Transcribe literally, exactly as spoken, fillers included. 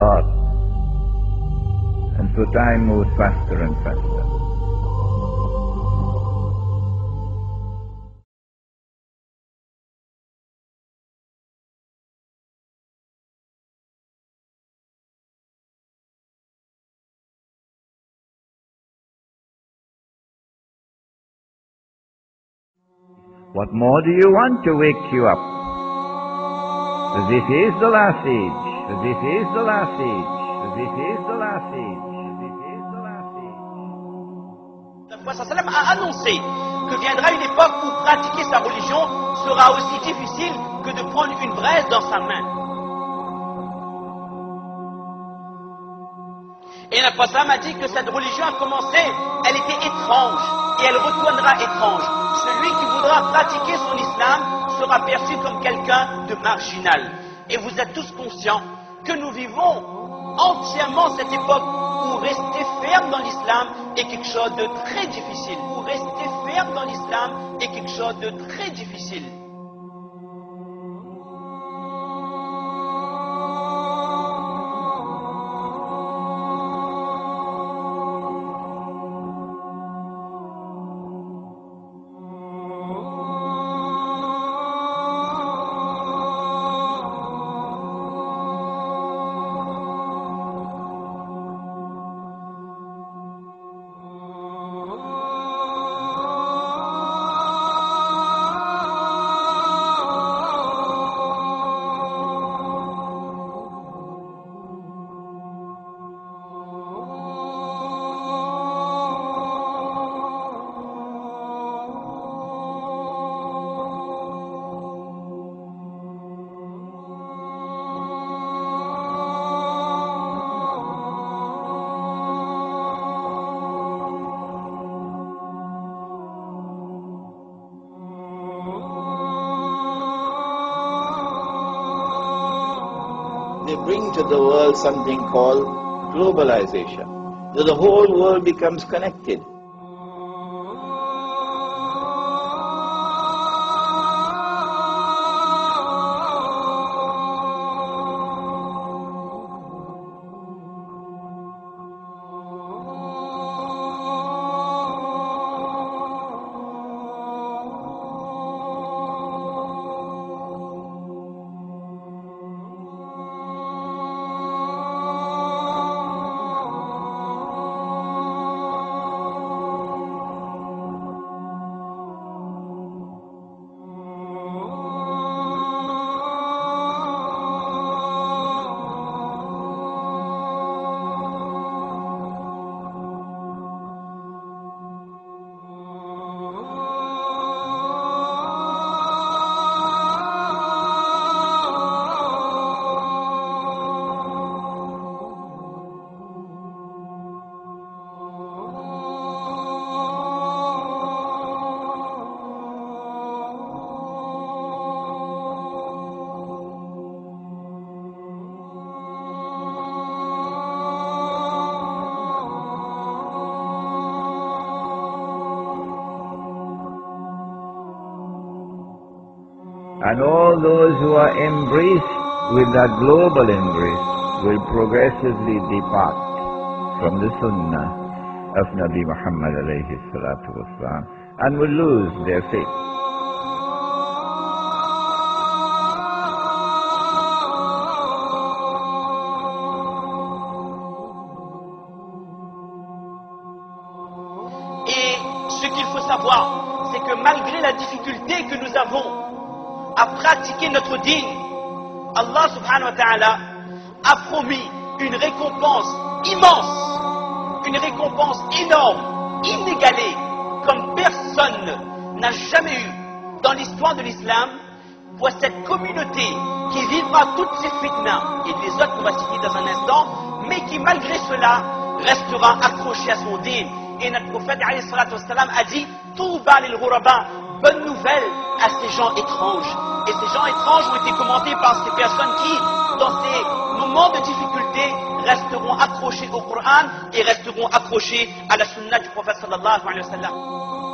God. And so time moves faster and faster. What more do you want to wake you up? This is the last age. This is the last age. This is the last age. This is the last age. Le prophète sallam a annoncé que viendra une époque où pratiquer sa religion sera aussi difficile que de prendre une braise dans sa main. Et le prophète sallam a dit que cette religion a commencé, elle était étrange et elle retournera étrange. Celui qui voudra pratiquer son islam sera perçu comme quelqu'un de marginal. Et vous êtes tous conscients que nous vivons entièrement cette époque où rester ferme dans l'islam est quelque chose de très difficile. Où rester ferme dans l'islam est quelque chose de très difficile. They bring to the world something called globalization. So the whole world becomes connected. And all those who are embraced with that global embrace will progressively depart from the Sunnah of Nabi Muhammad alayhi salatu wasalam and will lose their faith. Et ce qu'il faut savoir, c'est que malgré la difficulté que nous avons à pratiquer notre dîn, Allah subhanahu wa ta'ala a promis une récompense immense, une récompense énorme, inégalée, comme personne n'a jamais eu dans l'histoire de l'islam pour cette communauté qui vivra toutes ces fitnas et les autres qu'on va citer dans un instant, mais qui malgré cela restera accrochée à son dîn. Et notre prophète alayhi salatu wassalam a dit Touba lil ghuraba, bonne nouvelle à ces gens étranges. Et ces gens étranges ont été commentés par ces personnes qui, dans ces moments de difficulté, resteront accrochés au Coran et resteront accrochés à la sunna du prophète sallallahu alayhi wa sallam.